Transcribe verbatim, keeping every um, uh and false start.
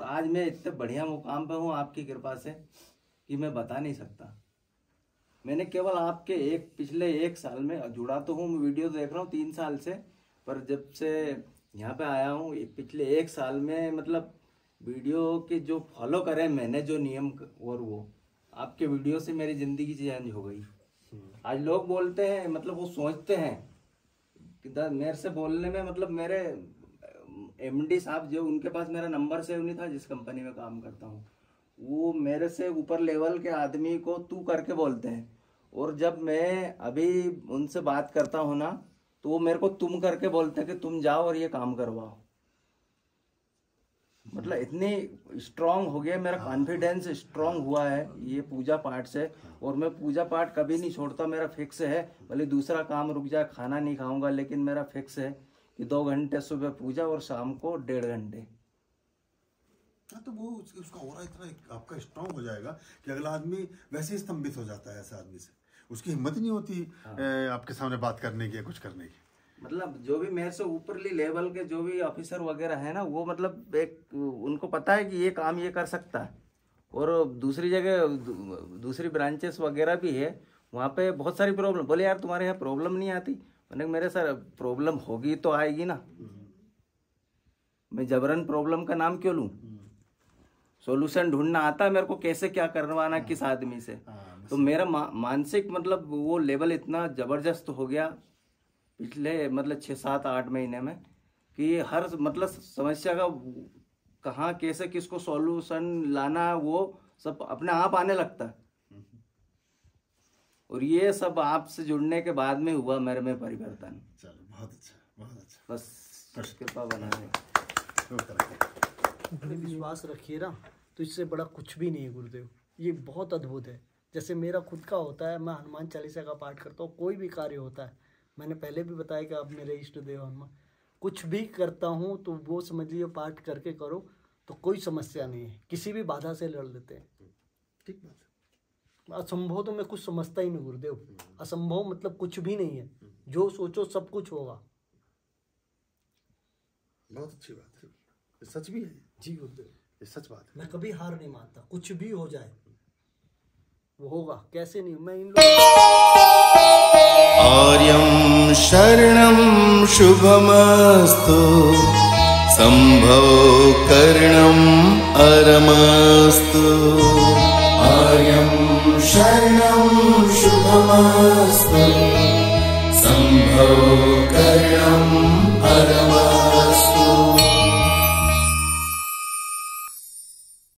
आज मैं इतने बढ़िया मुकाम पे हूँ आपकी कृपा से कि मैं बता नहीं सकता। मैंने केवल आपके एक पिछले एक साल में जुड़ा तो हूँ, वीडियो देख रहा हूँ तीन साल से, पर जब से यहाँ पे आया हूँ पिछले एक साल में मतलब वीडियो के जो फॉलो करे मैंने जो नियम, और वो आपके वीडियो से मेरी जिंदगी चेंज हो गई। आज लोग बोलते हैं, मतलब वो सोचते हैं कि मेरे से बोलने में, मतलब मेरे एमडी साहब जो उनके पास मेरा नंबर सेव नहीं था जिस कंपनी में काम करता हूँ, वो मेरे से ऊपर लेवल के आदमी को तू करके बोलते हैं, और जब मैं अभी उनसे बात करता हूँ ना तो वो मेरे को तुम करके बोलते हैं कि तुम जाओ और ये काम करवाओ। मतलब इतनी स्ट्रांग हो गया, मेरा कॉन्फिडेंस स्ट्रांग हुआ है ये पूजा पाठ से, और मैं पूजा पाठ कभी नहीं छोड़ता। मेरा फिक्स है, भले दूसरा काम रुक जाए, खाना नहीं खाऊंगा, लेकिन मेरा फिक्स है कि दो घंटे सुबह पूजा और शाम को डेढ़ घंटे। हाँ, तो वो उसका ऑरा इतना आपका स्ट्रांग हो जाएगा कि अगला आदमी वैसे ही स्तंभित हो जाता है। ऐसा आदमी से उसकी हिम्मत नहीं होती हाँ। आपके सामने बात करने की या कुछ करने की। मतलब जो भी मेरे से ऊपरली लेवल के जो भी ऑफिसर वगैरह है ना, वो मतलब एक उनको पता है कि ये काम ये कर सकता है, और दूसरी जगह दूसरी ब्रांचेस वगैरह भी है, वहाँ पे बहुत सारी प्रॉब्लम। बोले यार तुम्हारे यहाँ प्रॉब्लम नहीं आती, मैंने मेरे सर प्रॉब्लम होगी तो आएगी ना, मैं जबरन प्रॉब्लम का नाम क्यों लूँ? सॉल्यूशन ढूंढना आता है मेरे को, कैसे क्या करवाना किस आदमी से। तो मेरा मा, मानसिक मतलब वो लेवल इतना जबरदस्त हो गया पिछले मतलब छः सात आठ महीने में कि हर मतलब समस्या का कहाँ कैसे किसको सॉल्यूशन लाना वो सब अपने आप आने लगता है। और ये सब आपसे जुड़ने के बाद में हुआ मेरे में परिवर्तन। चलो बहुत अच्छा, बहुत अच्छा। बस कृपा बना है। अपने विश्वास रखिए ना, तो इससे बड़ा कुछ भी नहीं है गुरुदेव। ये बहुत अद्भुत है। जैसे मेरा खुद का होता है, मैं हनुमान चालीसा का पाठ करता हूँ, कोई भी कार्य होता है, मैंने पहले भी बताया कि आप मेरे इष्ट देव हनुमान, कुछ भी करता हूँ तो वो समझ लीजिए पाठ करके करो तो कोई समस्या नहीं है, किसी भी बाधा से लड़ लेते हैं। ठीक बात है। असंभव तो मैं कुछ समझता ही नहीं गुरुदेव, असंभव मतलब कुछ भी नहीं है, जो सोचो सब कुछ होगा। बहुत अच्छी बात है, सच भी है जी गुरुदेव, ये सच बात है। मैं कभी हार नहीं मानता, कुछ भी हो जाए वो होगा, कैसे नहीं। मैं इन लोगों आर्यं शरणं शुभमस्तु, संभव करणं अरमस्तु। आर्यं शरणं शुभमस्तु, संभव करणं अरमस्तु।